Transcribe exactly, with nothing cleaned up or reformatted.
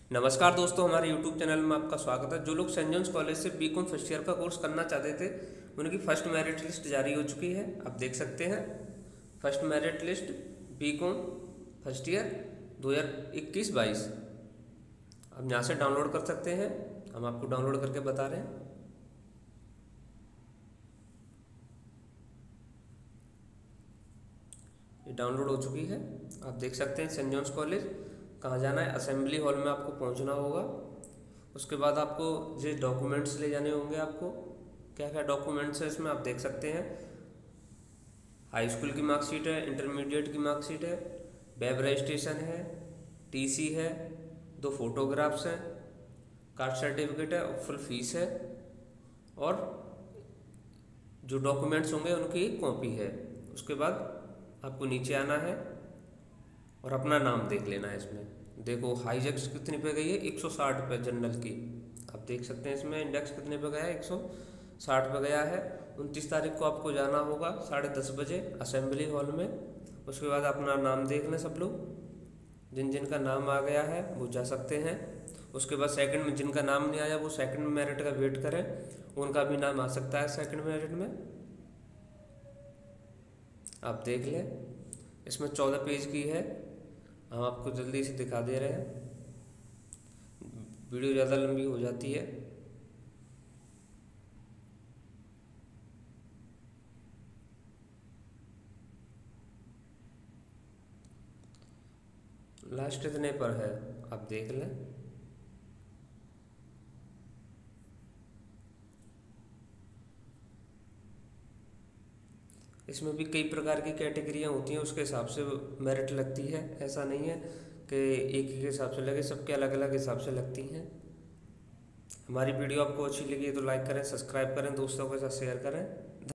नमस्कार दोस्तों, हमारे यूट्यूब चैनल में आपका स्वागत है। जो लोग सेंट जॉन्स कॉलेज से बीकॉम फर्स्ट ईयर का कोर्स करना चाहते थे, उनकी फर्स्ट मेरिट लिस्ट जारी हो चुकी है। आप देख सकते हैं first merit list BCom first year दो हज़ार इक्कीस बाईस। आप यहाँ से डाउनलोड कर सकते हैं, हम आपको डाउनलोड करके बता रहे हैं। ये डाउनलोड हो चुकी है, आप देख सकते हैं। सेंट जॉन्स कॉलेज कहाँ जाना है, असेंबली हॉल में आपको पहुँचना होगा। उसके बाद आपको जो डॉक्यूमेंट्स ले जाने होंगे, आपको क्या क्या डॉक्यूमेंट्स है इसमें आप देख सकते हैं। हाई स्कूल की मार्कशीट है, इंटरमीडिएट की मार्कशीट है, वेब रजिस्ट्रेशन है, टीसी है, दो फोटोग्राफ्स हैं, कास्ट सर्टिफिकेट है और फुल फीस है, और जो डॉक्यूमेंट्स होंगे उनकी एक कॉपी है। उसके बाद आपको नीचे आना है और अपना नाम देख लेना है। इसमें देखो हाईजेक्स कितनी पे गई है, एक सौ साठ पे जनरल की। आप देख सकते हैं इसमें इंडेक्स कितने पे गया है, एक सौ साठ पे गया है। उनतीस तारीख को आपको जाना होगा साढ़े दस बजे असेंबली हॉल में। उसके बाद अपना नाम देख लें सब लोग, जिन जिन का नाम आ गया है वो जा सकते हैं। उसके बाद सेकंड में जिनका नाम नहीं आया वो सेकंड मेरिट का वेट करें, उनका भी नाम आ सकता है सेकंड मेरिट में। आप देख लें, इसमें चौदह पेज की है, हम आपको जल्दी से दिखा दे रहे हैं, वीडियो ज़्यादा लंबी हो जाती है। लास्ट इतने पर है, आप देख लें। इसमें भी कई प्रकार की कैटेगरियाँ होती हैं, उसके हिसाब से मेरिट लगती है। ऐसा नहीं है कि एक ही के हिसाब से लगे, सबके अलग अलग हिसाब से लगती हैं। हमारी वीडियो आपको अच्छी लगी तो लाइक करें, सब्सक्राइब करें, दोस्तों के साथ शेयर करें।